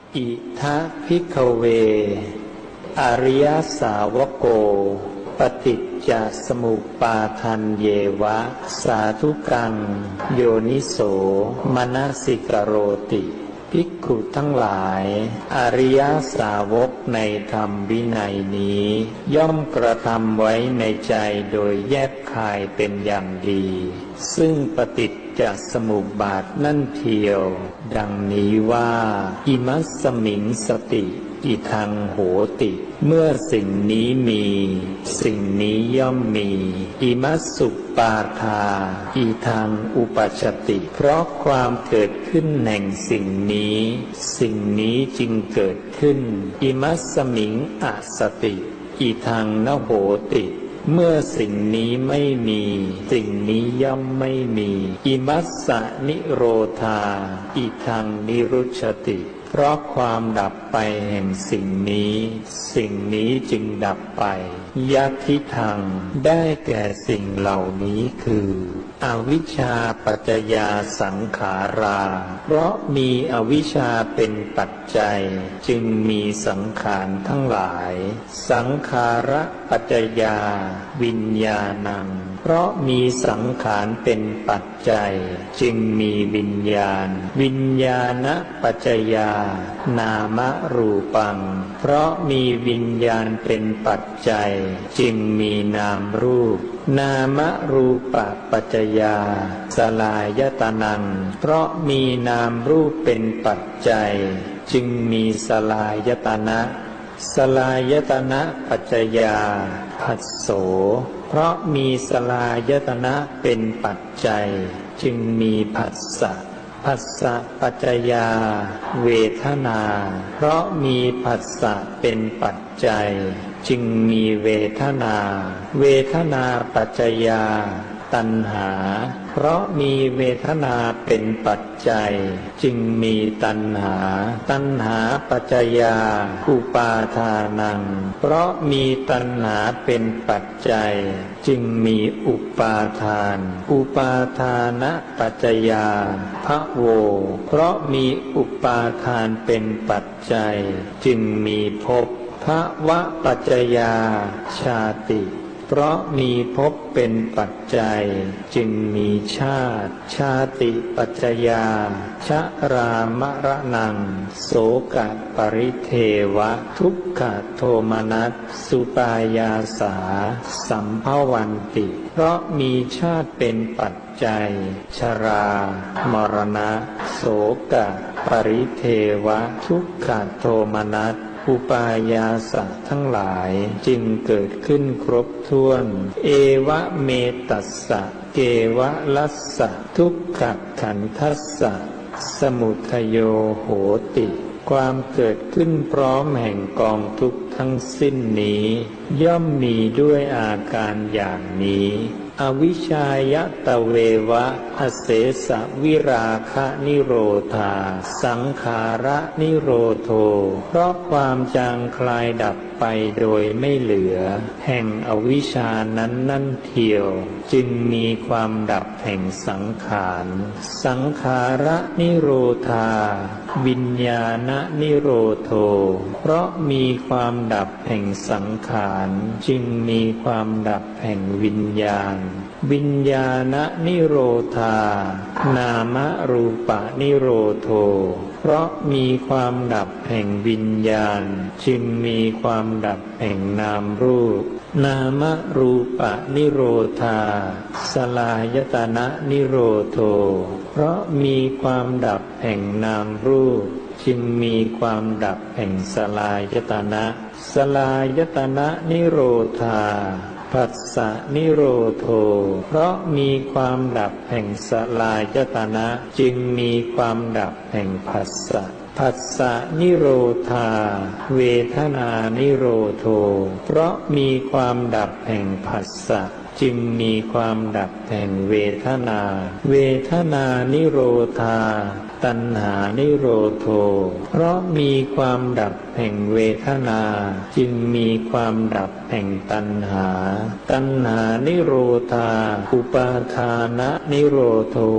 อิทัภิกขเวอริยสาวโกปฏิจจสมุปบาทันเยวะสาธุกังโยนิโสมนสิกโรติภิกขุทั้งหลายอริยสาวกในธรรมวินัยนี้ย่อมกระทำไว้ในใจโดยแยบคายเป็นอย่างดีซึ่งปฏิจจสมุปบาทนั่นเทียวดังนี้ว่าอิมัสสมิงสติอิทังโหติเมื่อสิ่งนี้มีสิ่งนี้ย่อมมีอิมัสสุปาทาอิทังอุปัชชติเพราะความเกิดขึ้นแห่งสิ่งนี้สิ่งนี้จึงเกิดขึ้นอิมัสสมิงอสติอิทังนโหติเมื่อสิ่งนี้ไม่มีสิ่งนี้ย่อมไม่มีอิมัสสนิโรธาอิทังนิรุชติเพราะความดับไปแห่งสิ่งนี้สิ่งนี้จึงดับไปยัตถิทังได้แก่สิ่งเหล่านี้คืออวิชชาปัจจยาสังขาราเพราะมีอวิชชาเป็นปัจจัยจึงมีสังขารทั้งหลายสังขาระปัจจยาวิญญาณังเพราะมีสังขารเป็นปัจจัยจึงมีวิญญาณวิญญาณปัจจยานามรูปังเพราะมีวิญญาณเป็นปัจจัยจึงมีนามรูปนามรูปปัจจยาสลายตนังเพราะมีนามรูปเป็นปัจจัยจึงมีสลายตนะสลายตนะปัจจยาผัสโสเพราะมีสลายตนะเป็นปัจจัยจึงมีผัสสะผัสสะปัจจยาเวทนาเพราะมีผัสสะเป็นปัจจัยจึงมีเวทนาเวทนาปัจจยาตัณหาเพราะมีเวทนาเป็นปัจจัยจึงมีตัณหาตัณหาปัจจยาอุปาทานังเพราะมีตัณหาเป็นปัจจัยจึงมีอุปาทานอุปาทานะปัจจยาภโวเพราะมีอุปาทานเป็นปัจจัยจึงมีภพภวะปัจจยาชาติเพราะมีภพเป็นปัจจัยจึงมีชาติชาติปัจจยาชรามรณังโสกปริเทวะทุกขโทมนัสสุปายาสาสัมภวันติเพราะมีชาติเป็นปัจจัยชรามรณะโสกปริเทวะทุกขโทมนัสอุปายาสะทั้งหลายจึงเกิดขึ้นครบถ้วนเอวะเมตัสสะเกวะลัสสะทุกขขันธัสสะสมุทัยโยโหติความเกิดขึ้นพร้อมแห่งกองทุกข์ทั้งสิ้นนี้ย่อมมีด้วยอาการอย่างนี้อวิชชายตเววะอเสสวิราคะนิโรธาสังขาระนิโรโธเพราะความจางคลายดับไปโดยไม่เหลือแห่งอวิชชานั้นนั่นเทียวจึงมีความดับแห่งสังขารสังขาระนิโรธาวิญญาณนิโรโธเพราะมีความดับแห่งสังขารจึงมีความดับแห่งวิญญาณวิญญาณนิโรธานามรูปนิโรโธเพราะมีความดับแห่งวิญญาณจึงมีความดับแห่งนามรูปนามรูปนิโรธาสลายตนะนิโรโธเพราะมีความดับแห่งนามรูปจึงมีความดับแห่งสลายตนะสลายตนะนิโรธาผัสสะนิโรโธเพราะมีความดับแห่งสลายตนะจึงมีความดับแห่งผัสสะผัสสะนิโรธาเวทนานิโรโธเพราะมีความดับแห่งผัสสะจึงมีความดับแห่งเวทนาเวทนานิโรธาตัณหานิโรโธเพราะมีความดับแห่งเวทนาจึงมีความดับแห่งตัณหาตัณหานิโรธาอุปาทานะนิโรโธเพ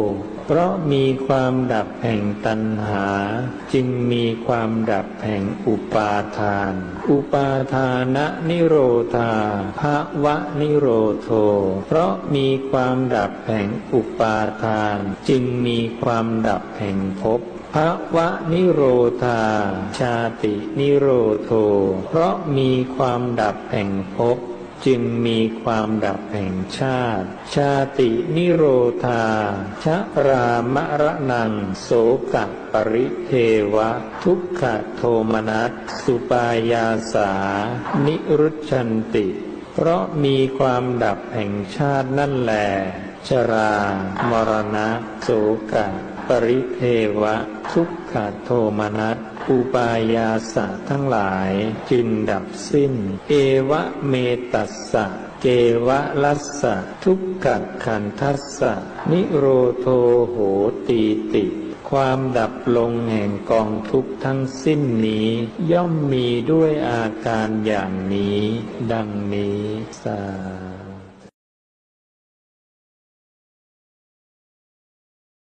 เพราะมีความดับแห่งตัณหาจึงมีความดับแห่งอุปาทานอุปาทานะนิโรธาภวะนิโรโธเพราะมีความดับแห่งอุปาทานจึงมีความดับแห่งภพภวะนิโรธาชาตินิโรโธเพราะมีความดับแห่งภพจึงมีความดับแห่งชาติชาตินิโรธาชรามรณังโสกปริเทวะทุกขโทมนัสสุปายาสานิรุชชันติเพราะมีความดับแห่งชาตินั่นแลชรามรณะโสกปริเทวะทุกขโทมนัสอุปายาสะทั้งหลายจึงดับสิ้นเอวะเมตัสสะเกวะลัสสะทุกขขันธัสสะนิโรโธโหตีติความดับลงแห่งกองทุกข์ทั้งสิ้นนี้ย่อมมีด้วยอาการอย่างนี้ดังนี้สาธุ